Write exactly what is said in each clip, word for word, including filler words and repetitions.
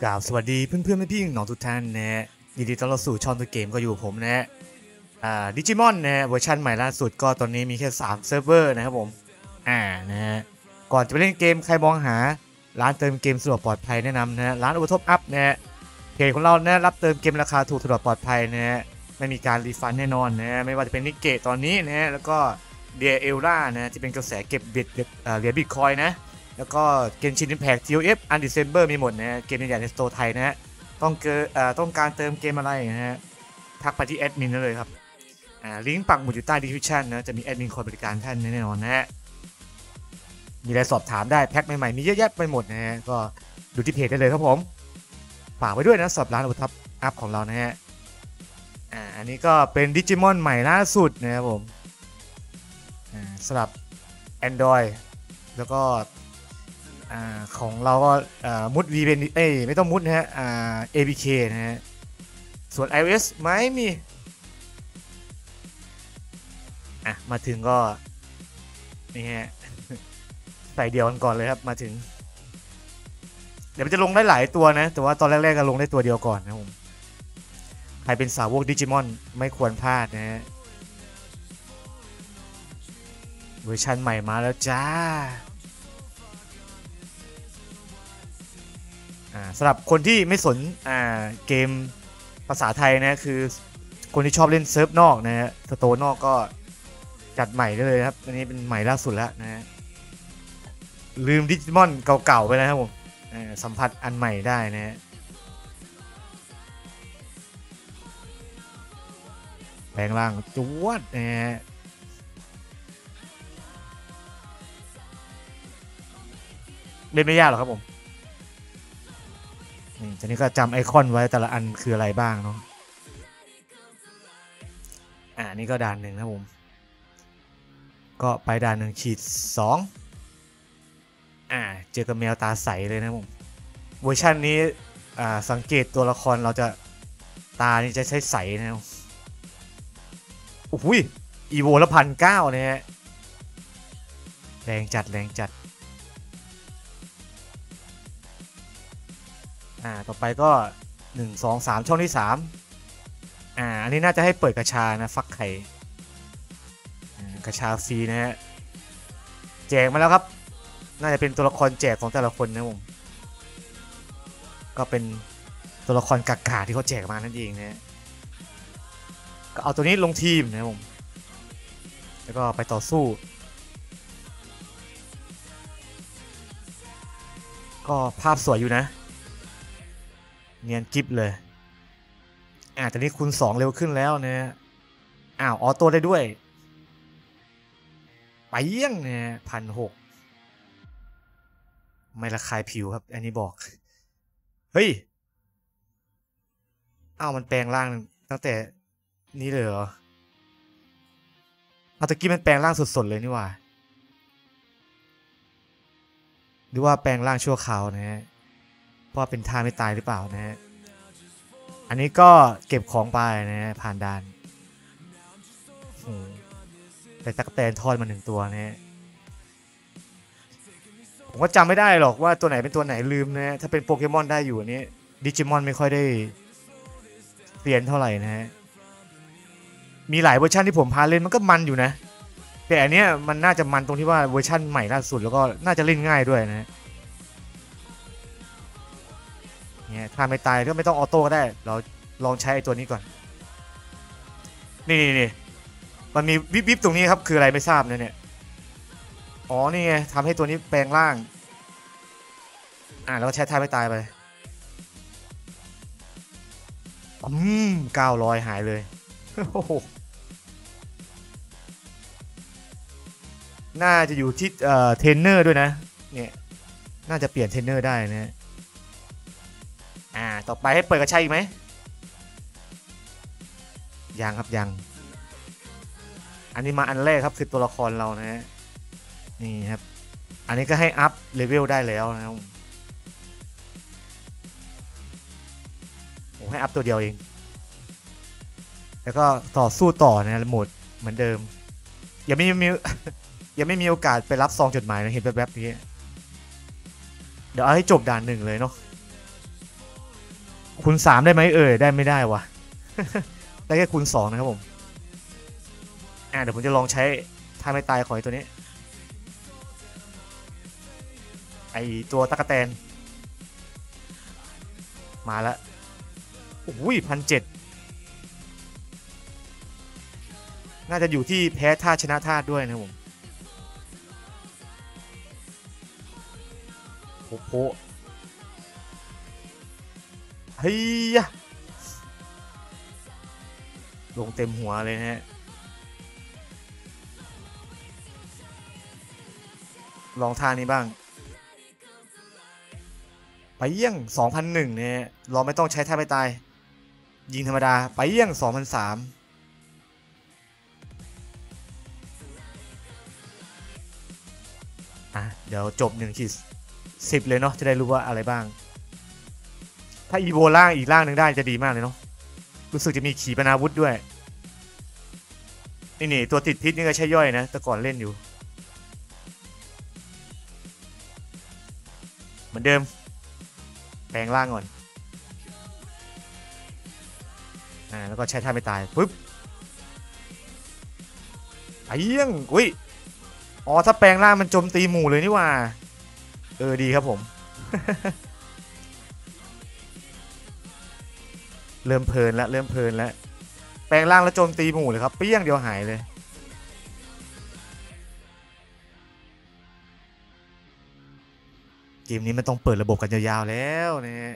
กล่าวสวัสดีเพื่อนเพื่อนพี่น้องทุกท่านนะฮะยินดีต้อนรับสู่ช่องตัวเกมก็อยู่ผมนะฮะอ่าดิจิมอนนะฮะเวอร์ชันใหม่ล่าสุดก็ตอนนี้มีแค่สามเซิร์ฟเวอร์นะครับผมอ่านะฮะก่อนจะไปเล่นเกมใครมองหาร้านเติมเกมสะดวกปลอดภัยแนะนำนะฮะร้านโอเวอร์ท็อปอัพนะฮะเพจของเรานะรับเติมเกมราคาถูกสะดวกปลอดภัยนะฮะไม่มีการรีฟันแน่นอนนะฮะไม่ว่าจะเป็นนิกเกตตอนนี้นะฮะแล้วก็เดียเอลล่านะที่เป็นกระแสเก็บเบ็ดเหรียญบิตคอยนะแล้วก็เกมชินอิมแพค ที โอ เอฟ อันดิเซมเบอร์มีหมดนะเกมใหญ่ในสโตร์ไทยนะฮะต้องเกิดต้องการเติมเกมอะไรนะฮะทักไปที่แอดมินได้เลยครับอ่าลิงก์ปักหมุดอยู่ใต้ดีสคริปชั่นนะจะมีแอดมินคอยบริการท่านแน่นอนนะฮะมีอะไรสอบถามได้แพ็คใหม่ๆมีเยอะแยะไปหมดนะฮะก็ดูที่เพจได้เลยครับผมฝากไว้ด้วยนะสำหรับร้านอุทับอัพของเรานะฮะอ่าอันนี้ก็เป็นดิจิมอนใหม่ล่าสุดนะครับผมอ่าสำหรับ Android แล้วก็ของเราก็มุด วี พี เอ็น เอ้ยไม่ต้องมุดนะฮะ เอ พี เค นะฮะส่วน iOS ไม่มีอ่ะมาถึงก็นี่ฮะใส่เดียวกันก่อนเลยครับมาถึงเดี๋ยวมันจะลงได้หลายตัวนะแต่ว่าตอนแรกๆก็ลงได้ตัวเดียวก่อนนะผมใครเป็นสาวกดิจิมอนไม่ควรพลาดนะฮะเวอร์ชันใหม่มาแล้วจ้าสำหรับคนที่ไม่สนเกมภาษาไทยนะคือคนที่ชอบเล่นเซิร์ฟนอกนะฮะสโตร์นอกก็จัดใหม่ได้เลยครับอันนี้เป็นใหม่ล่าสุดแล้วนะฮะลืมดิจิมอนเก่าๆไปแล้วครับผมสัมผัสอันใหม่ได้นะฮะแปลงร่างจวดนะฮะเล่นไม่ยากหรอกครับผมนี่ทีนี้ก็จำไอคอนไว้แต่ละอันคืออะไรบ้างเนาะอ่านี่ก็ด่านหนึ่งนะผมก็ไปด่านหนึ่งขีดสองอ่าเจอกับแมวตาใสเลยนะผมเวอร์ชันนี้อ่าสังเกตตัวละครเราจะตานี่จะใช้ใสนะโอ้โหอีโวละพันเก้าเนี่ยแรงจัดแรงจัดอ่าต่อไปก็หนึ่ง สอง สามช่องที่สามอ่าอันนี้น่าจะให้เปิดกระชานะฟักไข่กระชาฟรีนะฮะแจกมาแล้วครับน่าจะเป็นตัวละครแจกของแต่ละคนนะผมก็เป็นตัวละครกากาที่เขาแจกมานั่นเองนะก็เอาตัวนี้ลงทีมนะผมแล้วก็ไปต่อสู้ก็ภาพสวยอยู่นะเนียนกิ๊บเลยอ่าตอนนี้คูณสองเร็วขึ้นแล้วนะอ้าวออโต้ได้ด้วยไปเยี่ยงเนี่ยพันหกไม่ระคายผิวครับอันนี้บอกเฮ้ยอ้าวมันแปลงร่างตั้งแต่นี้เลยเหรอเอาตะกี้มันแปลงร่างสดๆเลยนี่ว่าหรือว่าแปลงร่างชั่วคราวนะฮะเพราะเป็นท่าไม่ตายหรือเปล่านะฮะอันนี้ก็เก็บของไปนะฮะผ่านด่านแต่ตะกแตนทอดมาหนึ่งตัวนะฮะผมก็จำไม่ได้หรอกว่าตัวไหนเป็นตัวไหนลืมนะถ้าเป็นโปเกมอนได้อยู่อันนี้ดิจิมอนไม่ค่อยได้เปลี่ยนเท่าไหร่นะฮะมีหลายเวอร์ชันที่ผมพาเล่นมันก็มันอยู่นะแต่อันเนี้ยมันน่าจะมันตรงที่ว่าเวอร์ชันใหม่ล่าสุดแล้วก็น่าจะเล่นง่ายด้วยนะเนี่ยถ้าไม่ตายก็ไม่ต้องออโต้ก็ได้เราลองใช้ไอ้ตัวนี้ก่อนนี่นี่มันมีวิบวิบตรงนี้ครับคืออะไรไม่ทราบนะเนี่ยอ๋อนี่ไงทำให้ตัวนี้แปลงร่างอ่าแล้วก็ใช้ท่าไม่ตายไปอืมเก้าร้อยหายเลยโอ้โหน่าจะอยู่ที่เอ่อเทรนเนอร์ด้วยนะเนี่ยน่าจะเปลี่ยนเทรนเนอร์ได้นะอ่าต่อไปให้เปิดกระชัยอีกไหมยังครับยังอันนี้มาอันแรกครับคือตัวละครเรานะฮะนี่ครับอันนี้ก็ให้อัพเลเวลได้แล้วนะครับผมให้อัพตัวเดียวเองแล้วก็ต่อสู้ต่อนะโหมดเหมือนเดิมยังไม่มียังไม่มีโอกาสไปรับซองจดหมายนะเห็นแบบๆนี้เดี๋ยวเอาให้จบด่านหนึ่งเลยเนาะคูณสามได้ไหมเอ่ยได้ไม่ได้วะ ได้แค่คูณสองนะครับผมอ่าเดี๋ยวผมจะลองใช้ท่าไม่ตายของไอ้ตัวนี้ไอตัวตะกะแตนมาแล้วอุ้ยพันเจ็ดน่าจะอยู่ที่แพ้ธาตุชนะธาตุด้วยนะผมโอ้โหเฮ้ยลงเต็มหัวเลยนะฮะลองท่านี้บ้างไปเยี่ยง สองพันหนึ่ง เนี่ยเราไม่ต้องใช้ท่าไม่ตายยิงธรรมดาไปเยี่ยง สองพันสาม อ่ะเดี๋ยวจบหนึ่งขีดสิบเลยเนาะจะได้รู้ว่าอะไรบ้างถ้าอีโวล่างอีกล่างหนึ่งได้จะดีมากเลยเนาะรู้สึกจะมีขีปนาวุธด้วยนี่นี่ตัวติดพิษนี่ก็ใช้ย่อยนะแต่ก่อนเล่นอยู่เหมือนเดิมแปลงร่างก่อนอ่าแล้วก็ใช้ท่าไม่ตายปึ๊บไอ้ยังอุ้ยอ๋อถ้าแปลงร่างมันโจมตีหมู่เลยนี่ว่าเออดีครับผม เริ่มเพลินแล้วเริ่มเพลินแล้วแปลงร่างแล้วโจมตีหมู่เลยครับเปี้ยงเดียวหายเลยเกมนี้มันต้องเปิดระบบกันยาวๆแล้วเนี่ย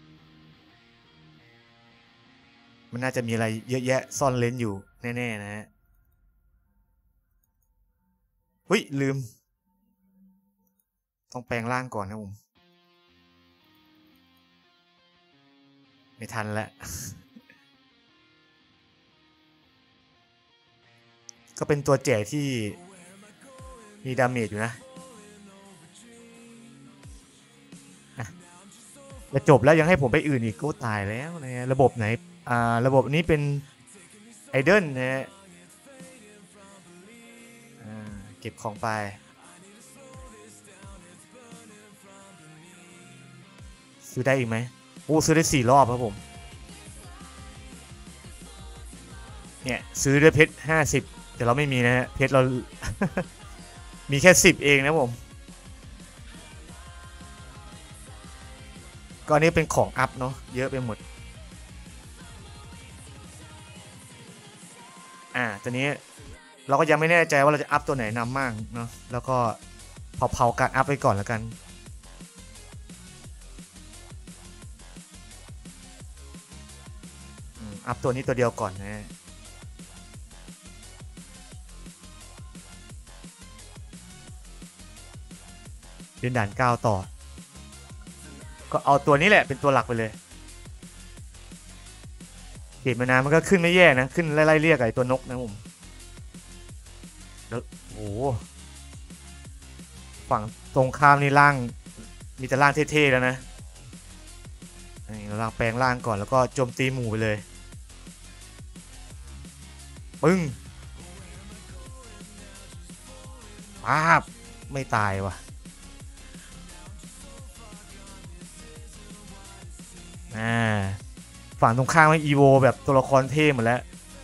มันน่าจะมีอะไรเยอะแยะซ่อนเลนอยู่แน่ๆนะฮะเฮ้ยลืมต้องแปลงร่างก่อนนะผมไม่ทันแล้ว ก็เป็นตัวแจกที่มีดาเมจอยู่นะจะจบแล้วยังให้ผมไปอื่นอีกก็ตายแล้วนะระบบไหนอ่าระบบนี้เป็นไอเดิลนะฮะเก็บของไปซื้อได้อีกไหมโอ้ซื้อได้สี่รอบครับผมเนี่ยซื้อด้วยเพชรห้าสิบแต่เราไม่มีนะฮะเพชรเรา มีแค่สิบเองนะผมก็นี้เป็นของอัพเนาะเยอะไปหมดอ่าตอนนี้เราก็ยังไม่แน่ใจว่าเราจะอัพตัวไหนนำมั่งเนาะแล้วก็เผาๆการอัพไปก่อนแล้วกันอัพตัวนี้ตัวเดียวก่อนนะเดินด่านเก้าต่อก็เอาตัวนี้แหละเป็นตัวหลักไปเลยเกรดมานานมันก็ขึ้นไม่แย่นะขึ้นไล่ๆเรียกไอ้ตัวนกนะผมแล้วโอ้ฝั่งตรงข้ามนี่ล่างมีแต่ล่างเท่ๆแล้วนะนี่เราล่างแปลงล่างก่อนแล้วก็โจมตีหมู่ไปเลยปึ้งป๊าบไม่ตายว่ะอ่าฝั่งตรงข้ามมันอีโวแบบตัวละครเท่หมดแล้ว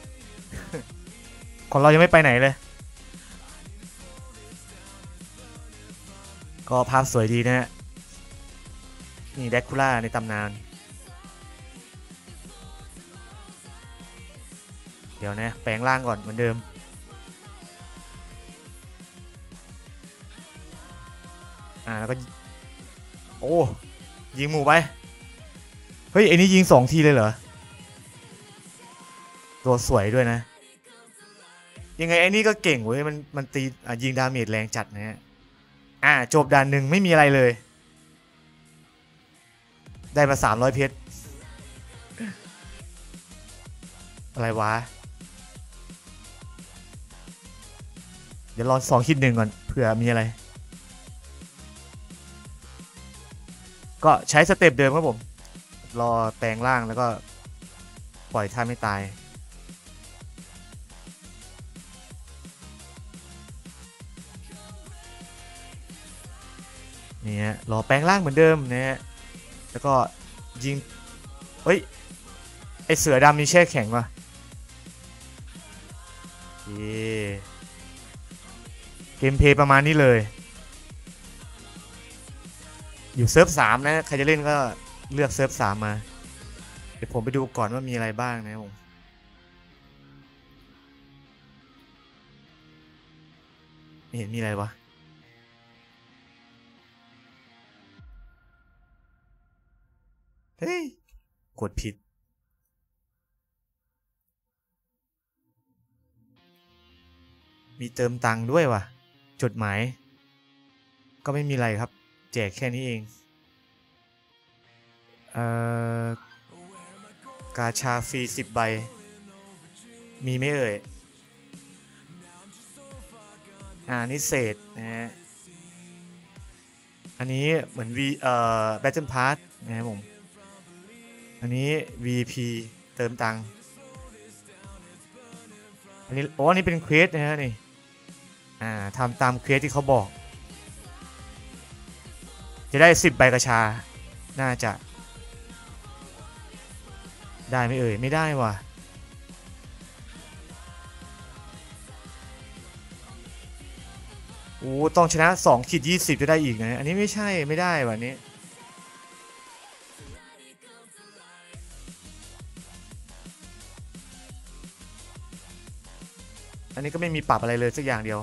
ของเรายังไม่ไปไหนเลยก็ภาพสวยดีนะฮะนี่แดกคูล่าในตำนานเดี๋ยวนะแปลงร่างก่อนเหมือนเดิมอ่าแล้วก็โอ้ยิงหมู่ไปเฮ้ยไอ้นี่ยิงสองทีเลยเหรอตัวสวยด้วยนะยังไงไอ้นี่ก็เก่งเว้ยมันมันตีอ่ะยิงดาเมจแรงจัดนะฮะอ่าจบด่านหนึ่งไม่มีอะไรเลยได้มาสามร้อยเพชรอะไรวะเดี๋ยวรอสองคิดหนึ่งก่อนเผื่อมีอะไรก็ใช้สเต็ปเดิมครับผมรอแปลงร่างแล้วก็ปล่อยท่าไม่ตายนี่ฮะรอแปลงร่างเหมือนเดิมนะฮะแล้วก็ยิงเฮ้ยไอเสือดำมีแช่แข็งวะเกมเพย์ประมาณนี้เลยอยู่เซิร์ฟสามนะใครจะเล่นก็เลือกเซิร์ฟสามมาเดี๋ยวผมไปดูก่อนว่ามีอะไรบ้างนะผมไม่เห็นมีอะไรวะเฮ้ยกดผิดมีเติมตังค์ด้วยว่ะจดหมายก็ไม่มีอะไรครับแจกแค่นี้เองเอ่อกาชาฟรีสิบใบมีไหมเอ่ยอ่านี่เศษนะฮะอันนี้เหมือน V เอ่อ Battle Pass นะครับผมอันนี้ วี พี เติมตังค์อันนี้โอ้อันนี้เป็นเควสนะฮะนี่อ่าทำตามเควสที่เขาบอกจะได้สิบใบกระชาน่าจะได้ไหมเอ่ยไม่ได้ว่ะโอ้ต้องชนะสองขีดยี่สิบจะได้อีกนะอันนี้ไม่ใช่ไม่ได้ว่ะนี้อันนี้ก็ไม่มีปรับอะไรเลยสักอย่างเดียว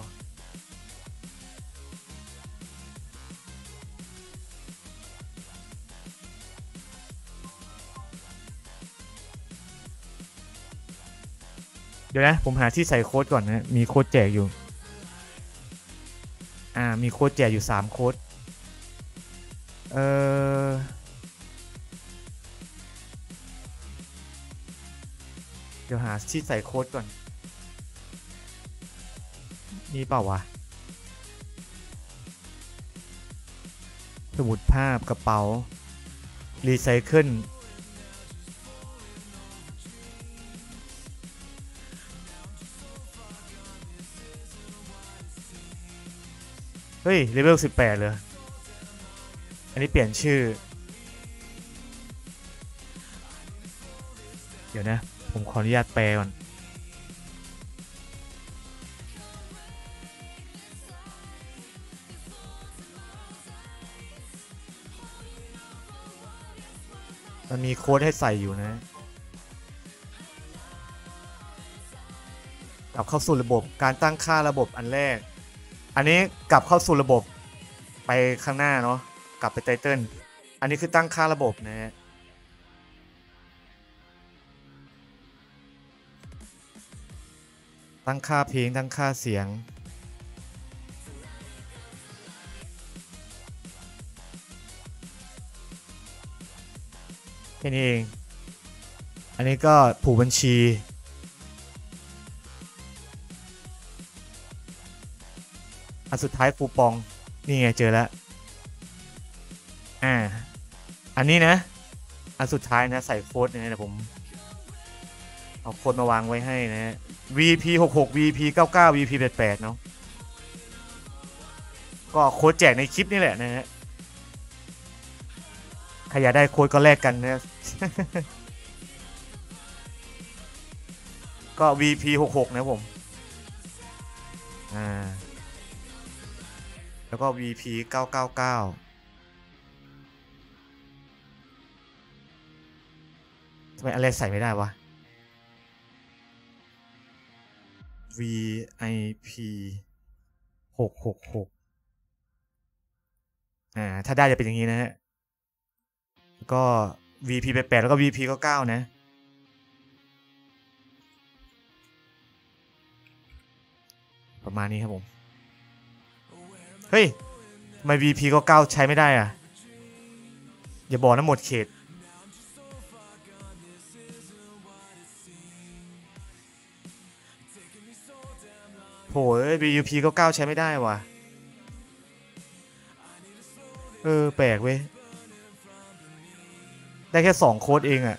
เดี๋ยวนะผมหาที่ใส่โค้ดก่อนนะมีโค้ดแจกอยู่อ่ามีโค้ดแจกอยู่สามโค้ดเออเดี๋ยวหาที่ใส่โค้ดก่อนมีเปล่าวะสมุดภาพกระเป๋ารีไซเคิลเฮ้ยเลเวลสิบแปดเลยอันนี้เปลี่ยนชื่อเดี๋ยวนะผมขออนุญาตแปลก่อนมันมีโค้ดให้ใส่อยู่นะกลับเข้าสู่ระบบการตั้งค่าระบบอันแรกอันนี้กลับเข้าสู่ระบบไปข้างหน้าเนาะกลับไปไตเติ้ลอันนี้คือตั้งค่าระบบนะฮะตั้งค่าเพลงตั้งค่าเสียงแค่นี้เองอันนี้ก็ผูกบัญชีอันสุดท้ายคูปองนี่ไงเจอแล้วอ่าอันนี้นะอันสุดท้ายนะใส่โค้ดนะเดี๋ยวผมเอาโค้ดมาวางไว้ให้นะ วี พี หกสิบหก วี พี เก้าสิบเก้า วี พี แปดสิบแปดเนาะก็โค้ดแจกในคลิปนี่แหละนะฮะใครอยากได้โค้ดก็แลกกันนะก็ วี พี หกสิบหกนะผมอ่าแล้วก็ วี พี เก้าเก้าเก้าทำไมอะไรใส่ไม่ได้วะ วี ไอ พี หกหกหกอ่าถ้าได้จะเป็นอย่างนี้นะฮะก็ วี พี แปดสิบแปดแล้วก็ วี พี เก้าเก้านะประมาณนี้ครับผมเฮ้ยทำไม วี พี เก้าเก้าใช้ไม่ได้อ่ะอย่าบอกนะหมดเขตโหย วี พี เก้าเก้าใช้ไม่ได้ว่ะเออแปลกเว้ยได้แค่สองโค้ดเองอ่ะ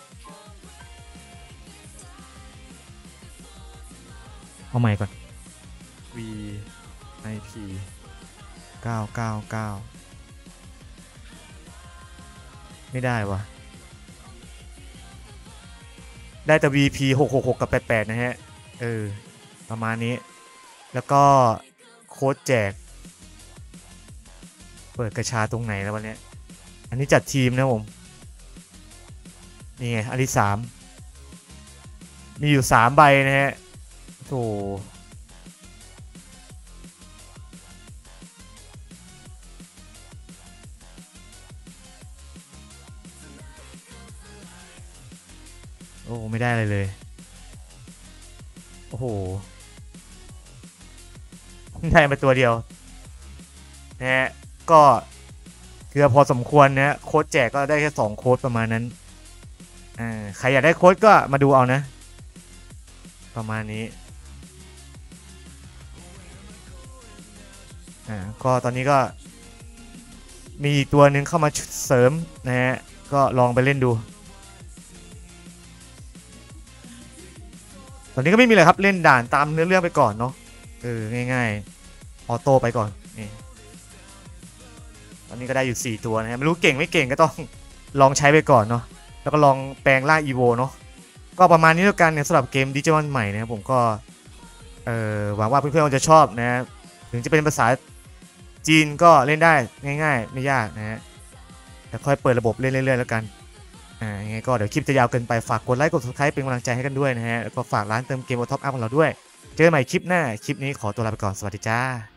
เอาใหม่ก่อน V I P เก้าเก้าเก้าไม่ได้วะได้แต่ วี พี หกหกหกกับแปดแปดนะฮะเออประมาณนี้แล้วก็โค้ดแจกเปิดกระชาตรงไหนแล้ววันนี้อันนี้จัดทีมนะผมนี่ไงอันที่สามมีอยู่สามใบนะฮะโธ่โอ้ไม่ได้เลยเลยโอ้โหได้มาตัวเดียวนะฮะก็เกือบพอสมควรนะโค้ดแจกก็ได้แค่สองโค้ดประมาณนั้นอ่าใครอยากได้โค้ดก็มาดูเอานะประมาณนี้อ่าก็ตอนนี้ก็มีอีกตัวหนึ่งเข้ามาเสริมนะฮะก็ลองไปเล่นดูตอนนี้ก็ไม่มีเลยครับเล่นด่านตามเนื้อเรื่องไปก่อนเนาะเออง่ายๆออโต้ไปก่อนนี่ตอนนี้ก็ได้อยู่สี่ตัวนะฮะไม่รู้เก่งไม่เก่งก็ต้องลองใช้ไปก่อนเนาะแล้วก็ลองแปลงร่างอีโวเนาะก็ประมาณนี้แล้วกันเนี่ยสำหรับเกมดิจิมอนใหม่นะครับผมก็เออหวังว่าเพื่อนๆจะชอบนะถึงจะเป็นภาษาจีนก็เล่นได้ง่ายๆไม่ยากนะฮะแต่ค่อยเปิดระบบเล่นเรื่อยๆแล้วกันอ่ายังไงก็เดี๋ยวคลิปจะยาวเกินไปฝากกดไลค์กด ซับสไครบ์ เป็นกำลังใจให้กันด้วยนะฮะแล้วก็ฝากร้านเติมเกมบนท็อปอัพของเราด้วยเจอกันใหม่คลิปหน้าคลิปนี้ขอตัวลาไปก่อนสวัสดีจ้า